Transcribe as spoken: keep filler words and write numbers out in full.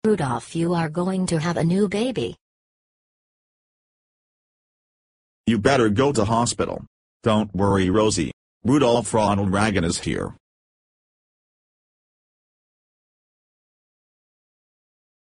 Rudolph, you are going to have a new baby. You better go to hospital. Don't worry, Rosie. Rudolph Ronald Reagan is here.